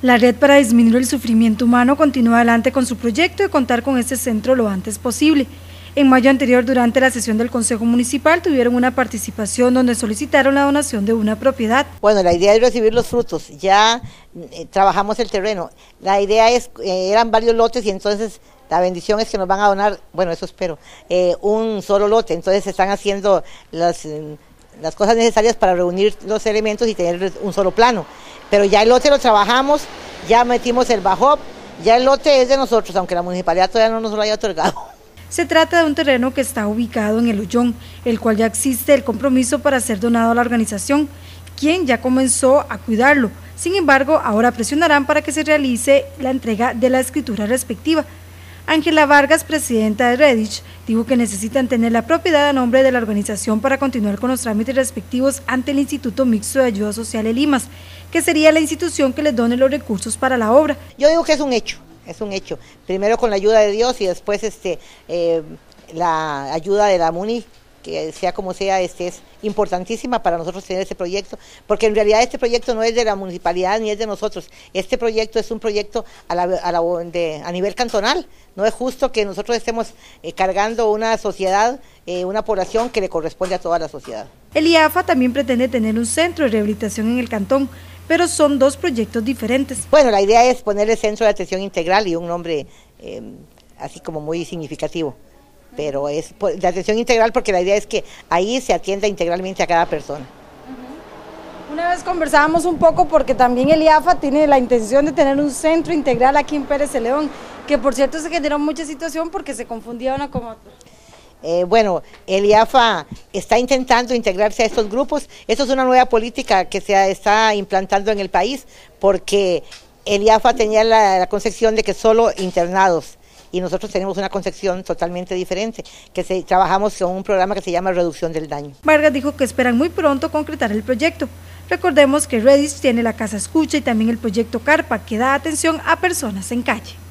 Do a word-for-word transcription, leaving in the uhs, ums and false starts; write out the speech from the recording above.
La Red para Disminuir el Sufrimiento Humano continúa adelante con su proyecto de contar con este centro lo antes posible. En mayo anterior, durante la sesión del Consejo Municipal, tuvieron una participación donde solicitaron la donación de una propiedad. Bueno, la idea es recibir los frutos, ya eh, trabajamos el terreno. La idea es, eh, eran varios lotes y entonces la bendición es que nos van a donar, bueno, eso espero, eh, un solo lote. Entonces se están haciendo las, eh, las cosas necesarias para reunir los elementos y tener un solo plano. Pero ya el lote lo trabajamos, ya metimos el bajo, ya el lote es de nosotros, aunque la municipalidad todavía no nos lo haya otorgado. Se trata de un terreno que está ubicado en el Ollón, el cual ya existe el compromiso para ser donado a la organización, quien ya comenzó a cuidarlo. Sin embargo, ahora presionarán para que se realice la entrega de la escritura respectiva. Ángela Vargas, presidenta de Redditch, dijo que necesitan tener la propiedad a nombre de la organización para continuar con los trámites respectivos ante el Instituto Mixto de Ayuda Social El Limas, que sería la institución que les done los recursos para la obra. Yo digo que es un hecho. Es un hecho, primero con la ayuda de Dios y después este, eh, la ayuda de la MUNI, que sea como sea, este, es importantísima para nosotros tener este proyecto, porque en realidad este proyecto no es de la municipalidad ni es de nosotros, este proyecto es un proyecto a, la, a, la, de, a nivel cantonal. No es justo que nosotros estemos eh, cargando una sociedad, eh, una población que le corresponde a toda la sociedad. El I A F A también pretende tener un centro de rehabilitación en el cantón, pero son dos proyectos diferentes. Bueno, la idea es ponerle Centro de Atención Integral y un nombre eh, así como muy significativo, pero es de atención integral porque la idea es que ahí se atienda integralmente a cada persona. Una vez conversábamos un poco porque también el I A F A tiene la intención de tener un centro integral aquí en Pérez Celedón, que por cierto se generó mucha situación porque se confundía una con otra. Eh, bueno, el I A F A está intentando integrarse a estos grupos. Esto es una nueva política que se está implantando en el país porque el I A F A tenía la, la concepción de que solo internados y nosotros tenemos una concepción totalmente diferente, que se, trabajamos con un programa que se llama Reducción del Daño. Vargas dijo que esperan muy pronto concretar el proyecto. Recordemos que Redditch tiene la Casa Escucha y también el proyecto Carpa, que da atención a personas en calle.